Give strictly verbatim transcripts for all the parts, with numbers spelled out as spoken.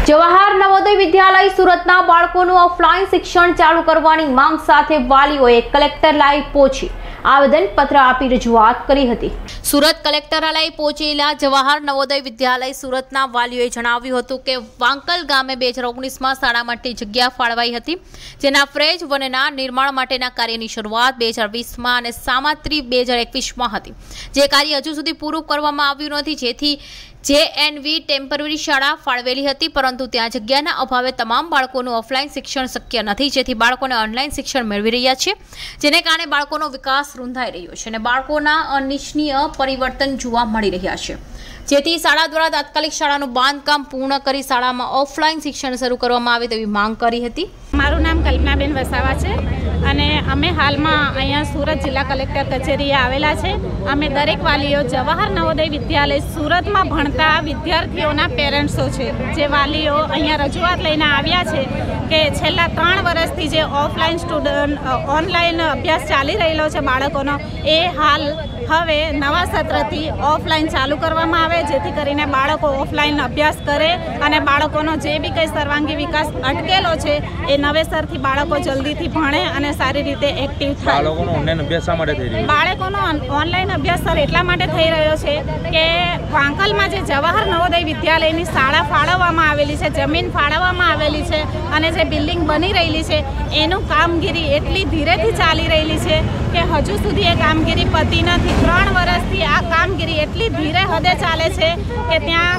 જવાહર નવોદય વિદ્યાલય સુરતના બાળકોનું ઓફલાઈન શિક્ષણ ચાલુ કરવાની માંગ સાથે વાલીઓએ કલેક્ટર લાઈ પહોંચી આવેદનપત્ર આપી રજૂઆત કરી હતી। સુરત કલેક્ટરાલય પહોંચેલા જવાહર નવોદય વિદ્યાલય સુરતના વાલીઓએ જણાવ્યું હતું કે વાંકલ ગામે બે હજાર ઓગણીસમાં શાળા માટે જગ્યા ફાળવાઈ હતી, જેના ફ્રેજ વનના નિર્માણ માટેના કાર્યની શરૂઆત બે હજાર વીસમાં અને સામત્રી બે હજાર એકવીસમાં હતી, જે કાર્ય હજુ સુધી પૂરું કરવામાં આવ્યું નથી, જેથી જે એન વી ટેમ્પરરી શાળા ફાળવેલી હતી, પરંતુ ત્યાં જગ્યાના અભાવે તમામ બાળકોનું ઓફલાઈન શિક્ષણ શક્ય નથી, જેથી બાળકોને ઓનલાઈન શિક્ષણ મેળવી રહ્યા છે, જેને કારણે બાળકોનો વિકાસ રૂંધાઈ રહ્યો છે અને બાળકોના અનિચ્છનીય પરિવર્તન જોવા મળી રહ્યા છે, જેથી શાળા દ્વારા તાત્કાલિક શાળાનું બાંધકામ પૂર્ણ કરી શાળામાં ઓફલાઈન શિક્ષણ શરૂ કરવામાં આવે તેવી માંગ કરી હતી। મારું નામ કલ્પનાબેન વસાવા છે અને અમે હાલમાં અહીંયા સુરત જિલ્લા કલેક્ટર કચેરીએ આવેલા છે। અમે દરેક વાલીઓ જવાહર નવોદય વિદ્યાલય સુરતમાં ભણતા વિદ્યાર્થીઓના પેરેન્ટ્સો છે, જે વાલીઓ અહીંયા રજૂઆત લઈને આવ્યા છે કે છેલ્લા ત્રણ વર્ષથી જે ઓફલાઈન સ્ટુડન્ટ ઓનલાઈન અભ્યાસ ચાલી રહેલો છે બાળકોનો, એ હાલ હવે નવા સત્રથી ઓફલાઈન ચાલુ કરવામાં આવે, જેથી કરીને બાળકો ઓફલાઈન અભ્યાસ કરે અને બાળકોનો જે બી કંઈ સર્વાંગી વિકાસ અટકેલો છે એ નવેસરથી બાળકો જલ્દીથી ભણે અને સારી રીતે એક્ટિવ થાય। બાળકોનો ઓનલાઈન અભ્યાસ શા માટે થઈ રહ્યો છે? બાળકોનો ઓનલાઈન અભ્યાસ સર એટલા માટે થઈ રહ્યો છે કે વાંકલમાં જે જવાહર નવોદય વિદ્યાલયની શાળા ફાળવવામાં આવેલી છે, જમીન ફાળવવામાં આવેલી છે અને જે બિલ્ડિંગ બની રહેલી છે એનું કામગીરી એટલી ધીરેથી ચાલી રહેલી છે કે હજુ સુધી એ કામગીરી પતી નથી। ત્રણ વર્ષથી આ કામગીરી એટલી ધીરે હદે ચાલે છે કે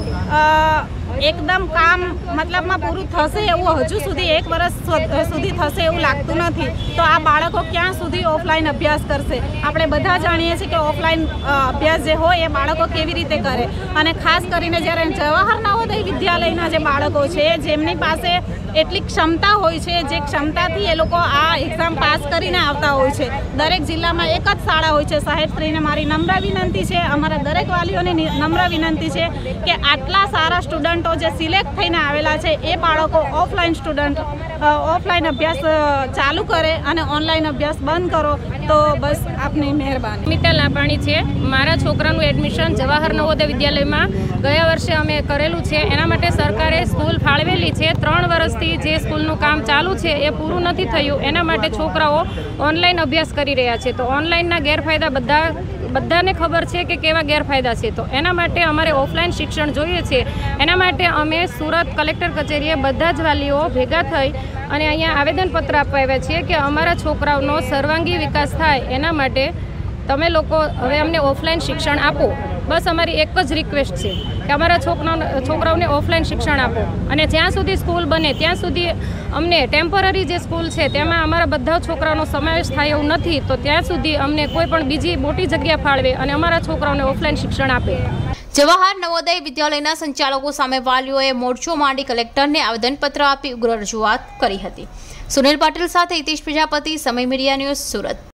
ત્યાં એકદમ કામ મતલબમાં પૂરું થશે એવું હજુ સુધી એક વર્ષ સુધી થશે એવું લાગતું નથી। તો આ બાળકો ક્યાં સુધી ઓફલાઈન અભ્યાસ કરશે? આપણે બધા જાણીએ છીએ કે ઓફલાઈન અભ્યાસ જે હોય એ બાળકો કેવી રીતે કરે, અને ખાસ કરીને જ્યારે જવાહર નવોદય વિદ્યાલયના જે બાળકો છે જેમની પાસે એટલી ક્ષમતા હોય છે, જે ક્ષમતાથી એ લોકો આ એક્ઝામ પાસ કરીને આવતા હોય છે। દરેક જિલ્લામાં એક જ શાળા હોય છે। સાહેબશ્રીને મારી નમ્ર વિનંતી છે, અમારા દરેક વાલીઓની નમ્ર વિનંતી છે કે આટલા સારા સ્ટુડન્ટો જે સિલેક્ટ થઈને આવેલા છે એ બાળકો ઓફલાઈન સ્ટુડન્ટ ઓફલાઈન અભ્યાસ ચાલુ કરે અને ઓનલાઈન અભ્યાસ બંધ કરો તો બસ આપની મહેરબાની। મિત્તલ લાપાણી છે। મારા છોકરાનું એડમિશન જવાહર નવોદય વિદ્યાલયમાં ગયા વર્ષે અમે કરેલું છે। એના માટે સરકારે સ્કૂલ ફાળવેલી છે। ત્રણ વર્ષથી જે સ્કૂલનું કામ ચાલુ છે એ પૂરું નથી થયું, એના માટે છોકરાઓ ઓનલાઈન અભ્યાસ કરી રહ્યા છે। તો ઓનલાઈનના ગેરફાયદા બધા બધાને ખબર છે કે કેવા ગેરફાયદા છે, તો એના માટે અમારે ઓફલાઈન શિક્ષણ જોઈએ છે। એના માટે અમે સુરત કલેક્ટર કચેરીએ બધા જ વાલીઓ ભેગા થઈ અને અહીંયા આવેદનપત્ર આપવા આવ્યા છીએ કે અમારા છોકરાઓનો સર્વાંગી વિકાસ થાય એના માટે તમે લોકો હવે અમને ઓફલાઈન શિક્ષણ આપો। બસ અમારી એક જ રિક્વેસ્ટ છે કે અમારા છોકરા છોકરાઓને ઓફલાઈન શિક્ષણ આપો, અને જ્યાં સુધી સ્કૂલ બને ત્યાં સુધી અમને ટેમ્પરરી જે સ્કૂલ છે તેમાં અમારા બધા છોકરાઓનો સમાવેશ થાય એવું નથી, તો ત્યાં સુધી અમને કોઈ પણ બીજી મોટી જગ્યા ફાળવે અને અમારા છોકરાઓને ઓફલાઈન શિક્ષણ આપે। જવાહર નવોદય વિદ્યાલયના સંચાલકો સામે વાલીઓએ મોરચો માંડી કલેક્ટરને આવેદનપત્ર આપી ઉગ્ર રજૂઆત કરી હતી। સુનિલ પાટીલ સાથે હિતેશ પ્રજાપતિ, સમય મીડિયા ન્યૂઝ, સુરત।